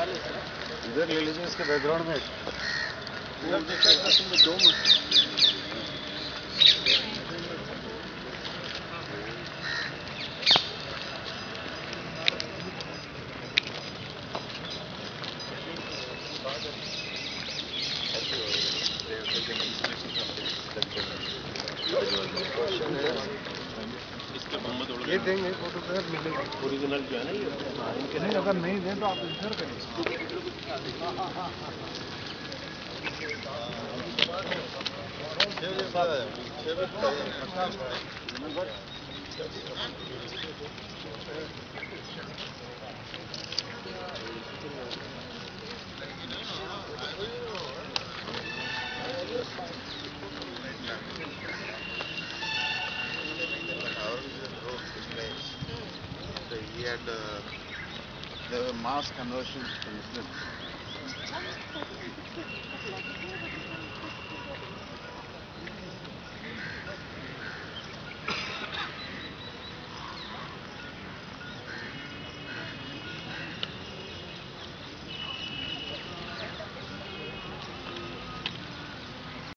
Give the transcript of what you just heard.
इधर ले लीजिए इसके बैकग्राउंड में दो ये देंगे फोटोग्राफ मिलेगा ओरिजिनल जो है ना ये इनके नहीं अगर नहीं दें तो आप इंश्योर करिए He had the mass conversion to Muslim.